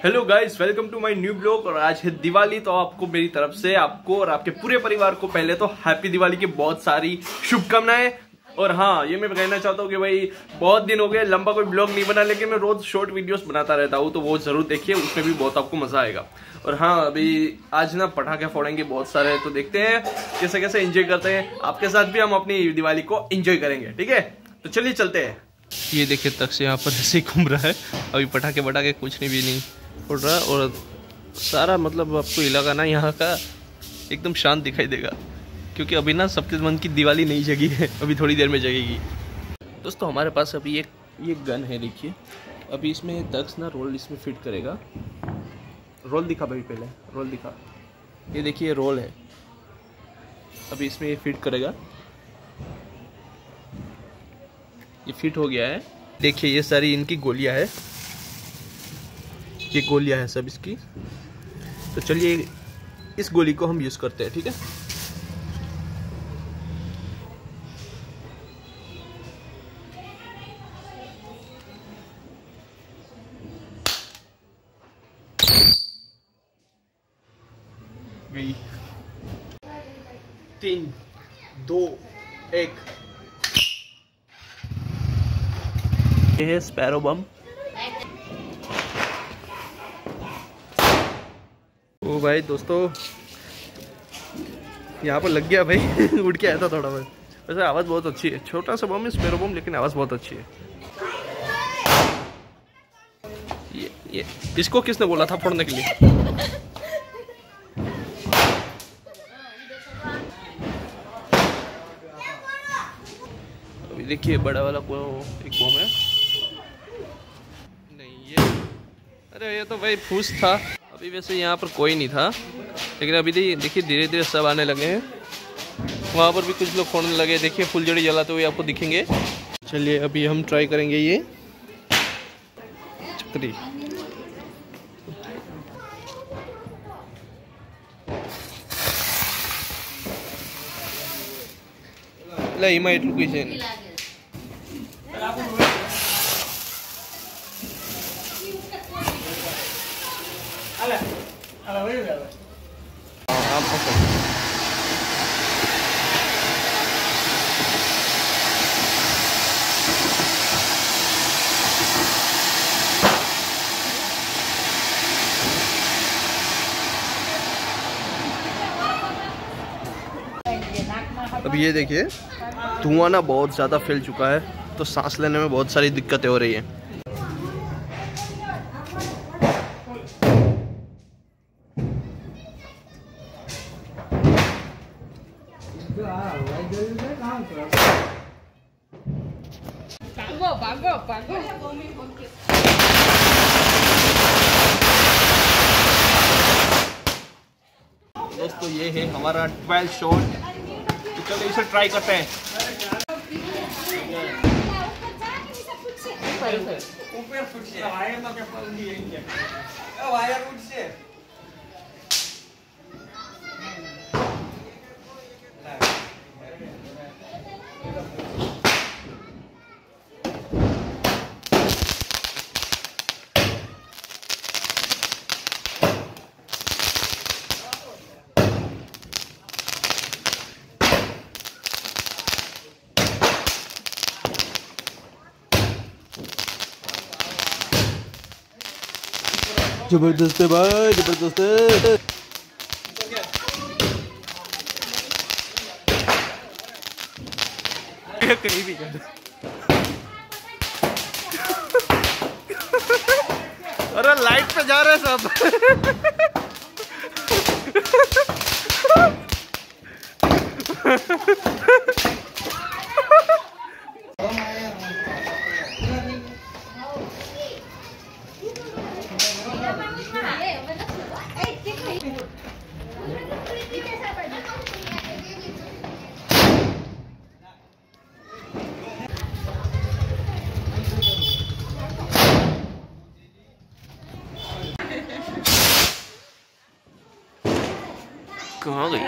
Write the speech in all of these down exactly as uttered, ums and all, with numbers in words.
Hello guys, welcome to my new blog. और आज है दिवाली, तो आपको मेरी तरफ से, आपको और आपके पूरे परिवार को पहले तो हैप्पी दिवाली की बहुत सारी शुभकामनाएं। और हाँ, ये मैं कहना चाहता हूँ कि भाई बहुत दिन हो गए, लंबा कोई ब्लॉग नहीं बना, लेकिन मैं रोज शॉर्ट वीडियोस बनाता रहता हूँ, तो वो जरूर देखिए, उसमें भी बहुत आपको मजा आएगा। और हाँ, अभी आज ना पटाखे फोड़ेंगे बहुत सारे, तो देखते हैं कैसे कैसे एंजॉय करते हैं। आपके साथ भी हम अपनी दिवाली को एंजॉय करेंगे, ठीक है? तो चलिए चलते हैं। ये देखिए, तक से यहाँ पर ऐसे ही घूम रहा है, अभी पटाखे पटाखे कुछ नहीं भी नहीं उड़ रहा। और सारा मतलब आपको इलाका ना यहाँ का एकदम शांत दिखाई देगा, क्योंकि अभी ना सबके मन की दिवाली नहीं जगी है, अभी थोड़ी देर में जगेगी। दोस्तों, हमारे पास अभी एक ये गन है, देखिए। अभी इसमें दक्ष ना रोल इसमें फिट करेगा। रोल दिखा भाई, पहले रोल दिखा। ये देखिए रोल है, अभी इसमें ये फिट करेगा। ये फिट हो गया है। देखिए, ये सारी इनकी गोलियां है, ये गोलियां हैं सब इसकी। तो चलिए इस गोली को हम यूज करते हैं, ठीक है? गई। तीन, दो, एक। ये है स्पैरो बम। ओ भाई दोस्तों, यहाँ पर लग गया भाई। उड़ के आया था थोड़ा बहुत। वैसे आवाज़ बहुत अच्छी है, छोटा सा बम है स्पैरो बम, लेकिन आवाज़ बहुत अच्छी है। ये ये इसको किसने बोला था फोड़ने के लिए? अभी देखिए, बड़ा वाला को एक बम है। नहीं, ये अरे ये तो भाई फूस था। अभी वैसे यहाँ पर कोई नहीं था, लेकिन अभी देखिए धीरे धीरे सब आने लगे हैं। वहाँ पर भी कुछ लोग फोड़ने लगे, देखिए फुलझड़ी जलाते हुए आपको दिखेंगे। चलिए अभी हम ट्राई करेंगे ये छतरी। ला इमा एटलू कैसे नहीं। अब ये देखिए, धुआं ना बहुत ज़्यादा फैल चुका है, तो सांस लेने में बहुत सारी दिक्कतें हो रही हैं। दोस्तों, ये है हमारा ट्वेल्व शॉट। तो चलो इसे ट्राई करते हैं। जबरदस्त है भाई, जबरदस्त है। कहीं भी कर। अरे लाइट पे जा रहे हैं सब। कहाँ गई?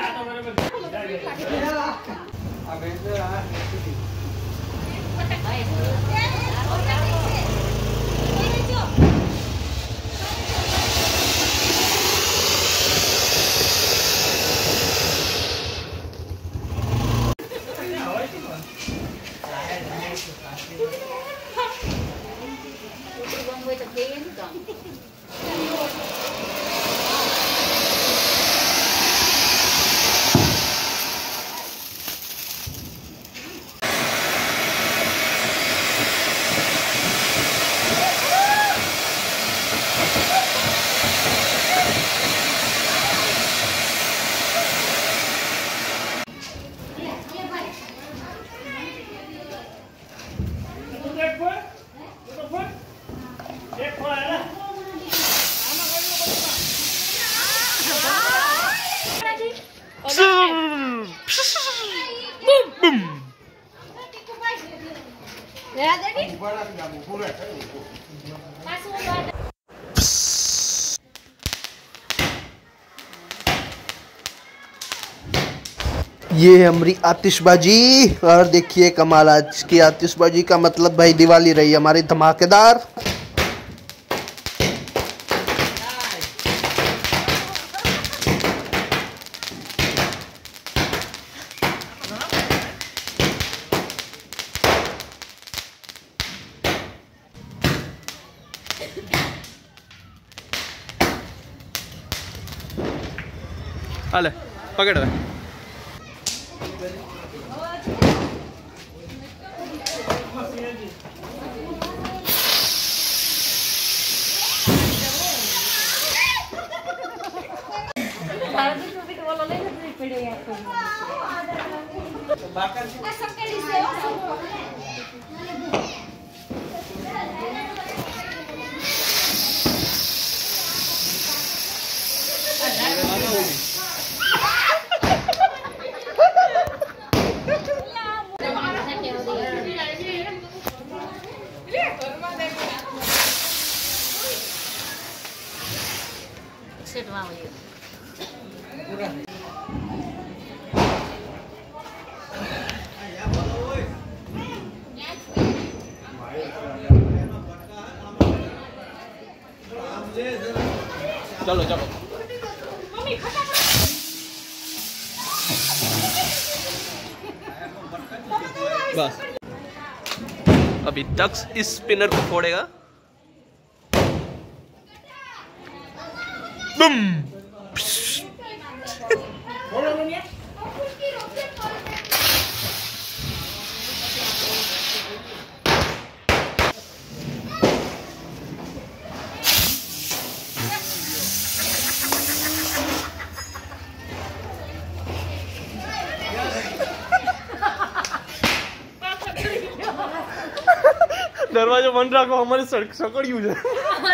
ये है हमारी आतिशबाजी और देखिए कमाल। आज की आतिशबाजी का मतलब भाई दिवाली रही हमारी धमाकेदार। अले पकड़ रहे चलो चलो बस अभी डक्स इस स्पिनर को फोड़ेगा। बम दरवाजा बंद रखो हमारे सड़क सकड़ यूज है।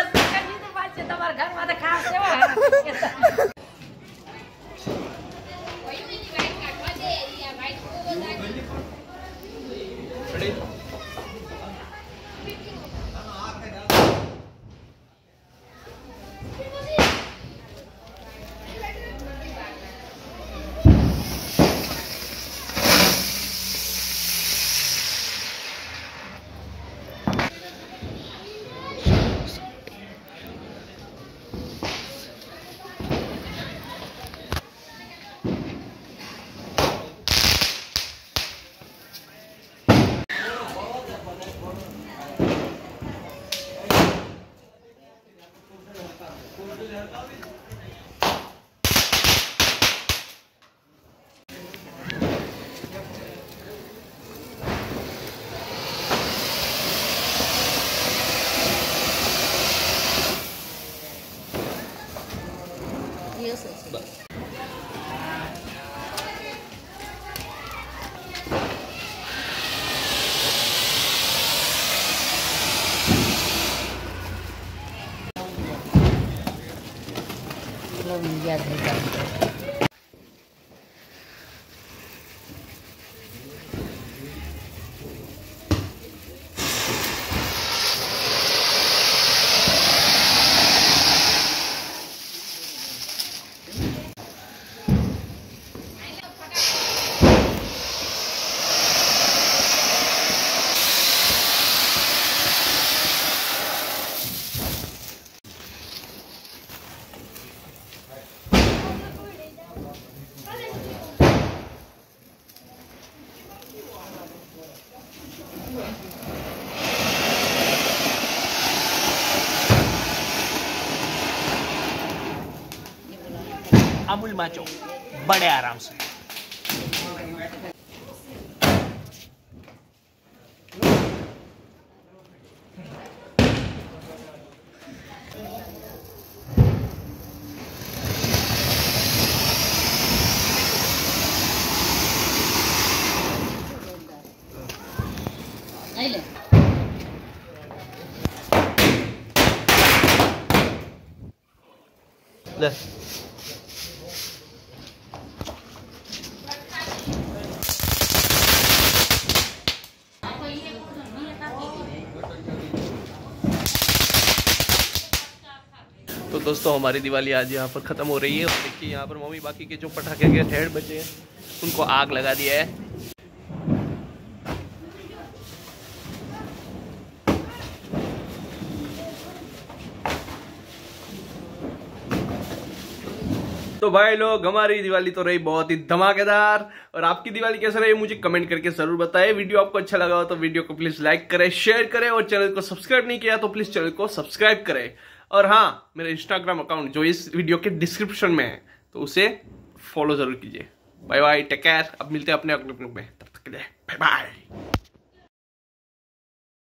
अमूल माचो बड़े आराम से। ले तो दोस्तों हमारी दिवाली आज यहाँ पर ख़त्म हो रही है। और देखिए यहाँ पर मम्मी बाकी के जो पटाखे के ढेर बचे हैं उनको आग लगा दिया है। तो भाई लोग हमारी दिवाली तो रही बहुत ही धमाकेदार, और आपकी दिवाली कैसे रही मुझे कमेंट करके जरूर बताएं। वीडियो आपको अच्छा लगा हो तो वीडियो को प्लीज लाइक करें, शेयर करें, और चैनल को सब्सक्राइब नहीं किया तो प्लीज चैनल को सब्सक्राइब करें। और हाँ, मेरा इंस्टाग्राम अकाउंट जो इस वीडियो के डिस्क्रिप्शन में है तो उसे फॉलो जरूर कीजिए। Bye bye, take care. अब मिलते हैं अपने अगले ग्रुप में, तब तक के लिए बाय बाय।